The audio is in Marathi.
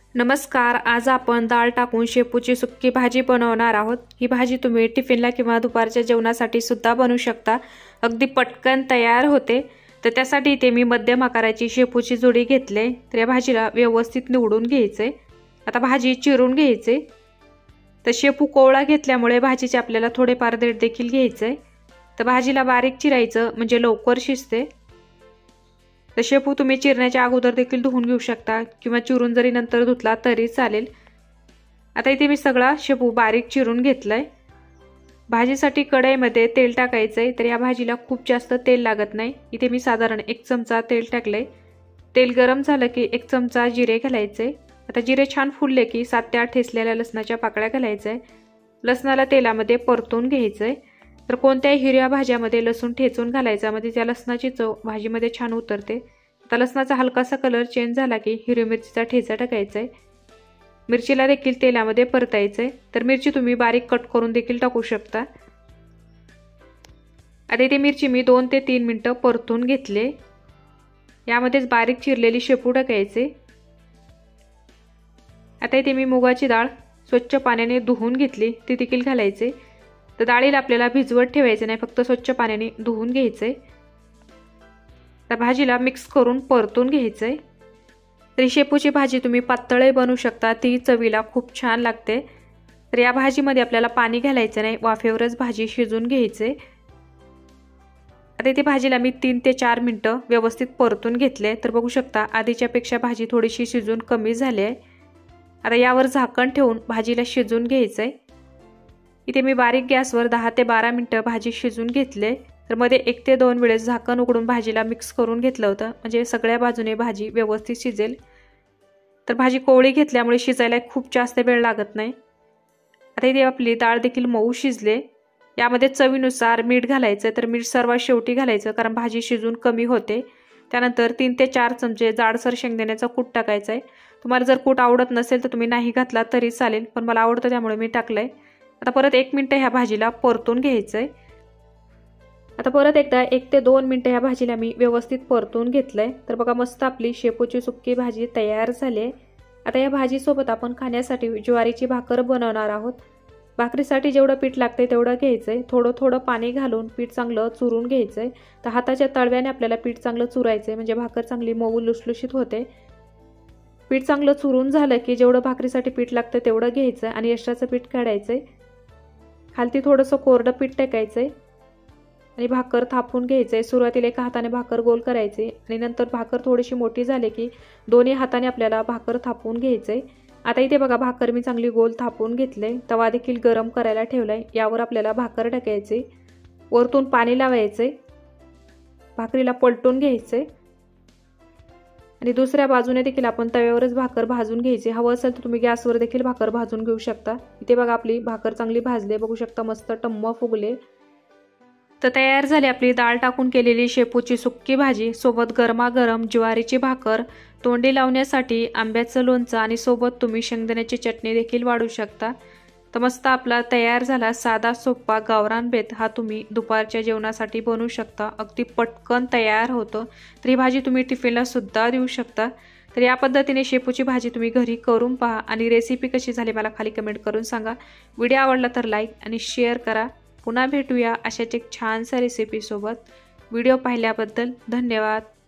नमस्कार, आज आपण डाळ टाकून शेपूची सुक्की भाजी बनवणार आहोत। ही भाजी तुम्ही टिफिनला किंवा दुपारच्या जेवणासाठी सुद्धा बनवू शकता। अगदी पटकन तयार होते। तर त्यासाठी इथे मी मध्यम आकाराची शेपूची जोडी घेतले। तर या भाजीला व्यवस्थित निवडून घ्यायचे। आता भाजी चिरून घ्यायचे। तर शेपू कोवळा घेतल्यामुळे भाजीचे आपल्याला थोडेफार देठ देखील घ्यायचे। तर भाजीला बारीक चिरायचं म्हणजे लवकर शिजते। तर शेपू तुम्ही चिरण्याच्या अगोदर देखील धुवून घेऊ शकता किंवा चिरून जरी नंतर धुतला तरी चालेल। आता इथे मी सगळा शेपू बारीक चिरून घेतलाय। भाजीसाठी कढईमध्ये तेल टाकायचंय। तर या भाजीला खूप जास्त तेल लागत नाही। इथे मी साधारण 1 चमचा तेल टाकले। तेल गरम झालं की 1 चमचा जिरे घालायचे। आता जिरे छान फुलले की 7 ते 8 ठेचलेल्या लसणाच्या पाकळ्या घालायचे। लसणाला तेलामध्ये परतून घ्यायचंय। तर कोणत्याही हिरव्या भाज्यामध्ये लसूण ठेचून घालायचा, म्हणजे त्या लसणाची चव भाजीमध्ये छान उतरते। आता लसणाचा हलकासा कलर चेंज झाला की हिरवी मिरचीचा ठेचा टाकायचा आहे। मिरचीला देखील तेलामध्ये परतायचे। तर मिरची तुम्ही बारीक कट करून देखील टाकू शकता। आता इथे मिरची मी 2 ते 3 मिनिटं परतून घेतले। यामध्येच बारीक चिरलेली शेपू टाकायचे। आता इथे मी मुगाची डाळ स्वच्छ पाण्याने धुवून घेतली, ती देखील घालायचे। तर डाळीला आपल्याला भिजवत ठेवायचे नाही, फक्त स्वच्छ पाण्याने धुवून घ्यायचे। तर भाजीला मिक्स करून परतून घ्यायचे। तर शेपूची भाजी तुम्ही पातळही बनवू शकता, ती चवीला खूप छान लागते। तर या भाजीमध्ये आपल्याला पाणी घालायचं नाही, वाफेवरच भाजी शिजून घ्यायचे। आता इथे भाजीला मी 3 ते 4 मिनिटं व्यवस्थित परतून घेतले। तर बघू शकता आधीच्या पेक्षा भाजी थोडीशी शिजून कमी झाली आहे। आता यावर झाकण ठेवून भाजीला शिजून घ्यायचंय। इथे मी बारीक गॅसवर 10 ते 12 मिनिटं भाजी शिजून घेतले। तर मध्ये 1 ते 2 वेळेस झाकण उघडून भाजीला मिक्स करून घेतलं होतं, म्हणजे सगळ्या बाजूने भाजी व्यवस्थित शिजेल। तर भाजी कोवळी घेतल्यामुळे शिजायला खूप जास्त वेळ लागत नाही। आता इथे आपली डाळ देखील मऊ शिजले। यामध्ये चवीनुसार मीठ घालायचं। तर मीठ सर्वात शेवटी घालायचं, कारण भाजी शिजून कमी होते। त्यानंतर 3 ते 4 चमचे जाडसर शेंगदाण्याचा कूट टाकायचा आहे। तुम्हाला जर कूट आवडत नसेल तर तुम्ही नाही घातला तरी चालेल, पण मला आवडतं त्यामुळे मी टाकलंय। आता परत 1 मिनिट ह्या भाजीला परतून घ्यायचंय। आता परत एकदा 1 ते 2 मिनिटं ह्या भाजीला मी व्यवस्थित परतून घेतलंय। तर बघा मस्त आपली शेपूची सुक्की भाजी तयार झाली आहे। आता या भाजीसोबत आपण खाण्यासाठी ज्वारीची भाकर बनवणार आहोत। भाकरीसाठी जेवढं पीठ लागतंय तेवढं घ्यायचंय। थोडं थोडं पाणी घालून पीठ चांगलं चुरून घ्यायचंय। तर हाताच्या तळव्याने आपल्याला पीठ चांगलं चुरायचंय, म्हणजे भाकर चांगली मऊ लुसलुशीत होते। पीठ चांगलं चुरून झालं की जेवढं भाकरीसाठी पीठ लागतं तेवढं घ्यायचं आणि एक्स्ट्राचं पीठ काढायचंय। खालती थोडंसं कोरडं पीठ टाकायचंय आणि भाकर थापून घ्यायचंय। सुरुवातीला एका हाताने भाकर गोल करायची आणि नंतर भाकर थोडीशी मोठी झाली की दोन्ही हाताने आपल्याला भाकर थापून घ्यायचंय। आता इथे बघा भाकर मी चांगली गोल थापून घेतले। तवा देखील गरम करायला ठेवलाय। यावर आपल्याला भाकर टाकायची, वरतून पाणी लावायचे, भाकरीला पलटून घ्यायचे आणि दुसऱ्या बाजूने देखील आपण तव्यावरच भाकर भाजून घ्यायची। हवं असेल तर तुम्ही गॅसवर देखील भाकर भाजून घेऊ शकता। इथे बघा आपली भाकर चांगली भाजली, बघू शकता मस्त टम्म फुगले। तर तयार झाली आपली डाळ टाकून केलेली शेपूची सुक्की भाजी। सोबत गरमागरम ज्वारीची भाकर, तोंडी लावण्यासाठी आंब्याचं लोणचं आणि सोबत तुम्ही शेंगदाण्याची चटणी देखील वाढू शकता। तर मस्त आपला तयार झाला साधा सोपा गावरान बेत हा तुम्ही दुपारच्या जेवणासाठी बनवू शकता। अगदी पटकन तयार होतं। तर ही भाजी तुम्ही टिफिनला सुद्धा देऊ शकता। तर या पद्धतीने शेपूची भाजी तुम्ही घरी करून पहा आणि रेसिपी कशी झाली मला खाली कमेंट करून सांगा। व्हिडिओ आवडला तर लाईक आणि शेअर करा। पुन्हा भेटूया अशाच एक छानसा रेसिपी सोबत। व्हिडिओ पाहिल्याबद्दल धन्यवाद।